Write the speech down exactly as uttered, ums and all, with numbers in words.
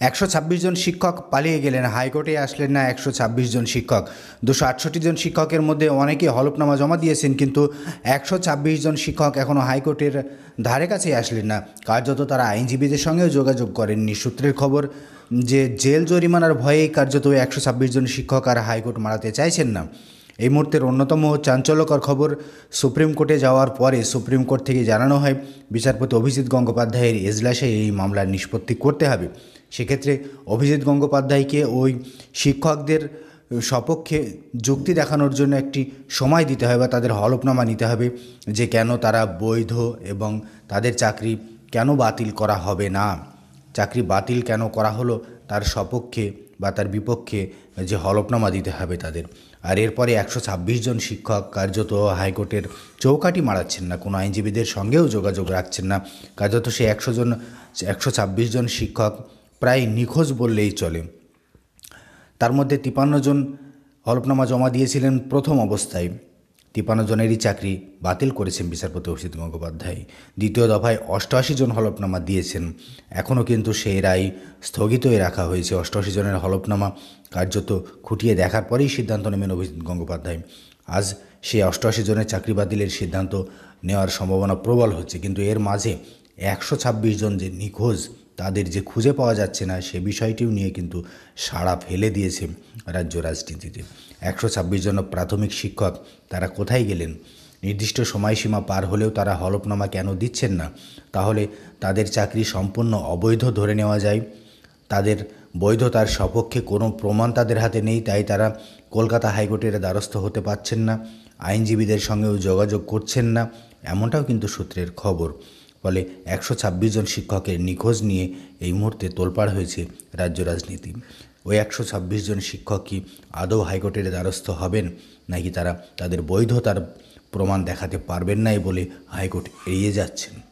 একশো ছাব্বিশ জন শিক্ষক পালিয়ে গেলেন, হাইকোর্টে আসলেন না একশো ছাব্বিশ জন শিক্ষক। দুশো আটষট্টি জন শিক্ষকের মধ্যে অনেকে হলফনামা জমা দিয়েছেন, কিন্তু একশো ছাব্বিশ জন শিক্ষক এখনও হাইকোর্টের ধারে কাছেই আসলেন না। কার্যত তারা আইনজীবীদের সঙ্গেও যোগাযোগ করেননি। সূত্রের খবর যে জেল জরিমানার ভয়েই কার্যত একশো ছাব্বিশ জন শিক্ষক আর হাইকোর্ট মারাতে চাইছেন না। এই মুহূর্তের অন্যতম চাঞ্চল্যকর খবর, সুপ্রিম কোর্টে যাওয়ার পরে সুপ্রিম কোর্ট থেকে জানানো হয় বিচারপতি অভিজিৎ গঙ্গোপাধ্যায়ের এজলাসে এই মামলার নিষ্পত্তি করতে হবে। সেক্ষেত্রে অভিজিৎ গঙ্গোপাধ্যায়কে ওই শিক্ষকদের সপক্ষে যুক্তি দেখানোর জন্য একটি সময় দিতে হবে বা তাদের হলফনামা নিতে হবে যে কেন তারা বৈধ এবং তাদের চাকরি কেন বাতিল করা হবে না, চাকরি বাতিল কেন করা হলো তার সপক্ষে বা তার বিপক্ষে যে হলফনামা দিতে হবে তাদের। আর এরপরে একশো ছাব্বিশ জন শিক্ষক কার্যত হাইকোর্টের চৌকাঠি মারাচ্ছেন না, কোনো আইনজীবীদের সঙ্গেও যোগাযোগ রাখছেন না। কার্যত সে একশো জন একশো ছাব্বিশ জন শিক্ষক প্রায় নিখোঁজ বললেই চলে। তার মধ্যে তিপান্ন জন হলফনামা জমা দিয়েছিলেন প্রথম অবস্থায়, তিপান্ন জনেরই চাকরি বাতিল করেছেন বিচারপতি অভিজিৎ গঙ্গোপাধ্যায়। দ্বিতীয় দফায় অষ্টআশি জন হলফনামা দিয়েছেন, এখনও কিন্তু সেই রায় স্থগিতই রাখা হয়েছে। অষ্টআশি জনের হলফনামা কার্যত খুঁটিয়ে দেখার পরেই সিদ্ধান্ত নেবেন অভিজিৎ গঙ্গোপাধ্যায়। আজ সেই অষ্টআশি জনের চাকরি বাতিলের সিদ্ধান্ত নেওয়ার সম্ভাবনা প্রবল হচ্ছে, কিন্তু এর মাঝে একশো ছাব্বিশ জন যে নিখোঁজ, তাদের যে খুঁজে পাওয়া যাচ্ছে না, সে বিষয়টিও নিয়ে কিন্তু সাড়া ফেলে দিয়েছে রাজ্য রাজনীতিতে। একশো ছাব্বিশ জন প্রাথমিক শিক্ষক তারা কোথায় গেলেন? নির্দিষ্ট সময়সীমা পার হলেও তারা হলফনামা কেন দিচ্ছেন না? তাহলে তাদের চাকরি সম্পূর্ণ অবৈধ ধরে নেওয়া যায়। তাদের বৈধতার সপক্ষে কোনো প্রমাণ তাদের হাতে নেই, তাই তারা কলকাতা হাইকোর্টের দ্বারস্থ হতে পারছেন না, আইনজীবীদের সঙ্গেও যোগাযোগ করছেন না, এমনটাও কিন্তু সূত্রের খবর। ফলে একশো ছাব্বিশ জন শিক্ষকের নিখোঁজ নিয়ে এই মুহূর্তে তোলপাড় হয়েছে রাজ্য রাজনীতি। ওই একশো ছাব্বিশ জন শিক্ষক কি আদৌ হাইকোর্টের দ্বারস্থ হবেন, নাকি তারা তাদের বৈধতার প্রমাণ দেখাতে পারবেন নাই বলে হাইকোর্ট এড়িয়ে যাচ্ছেন?